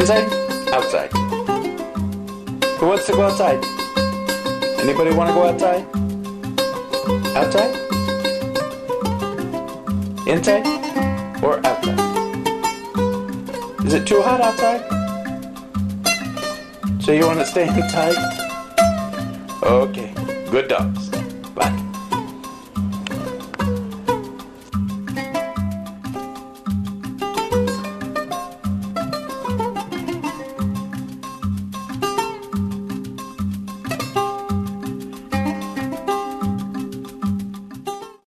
Inside? Outside. Who wants to go outside? Anybody want to go outside? Outside? Inside? Or outside? Is it too hot outside? So you want to stay inside? Okay, good dogs.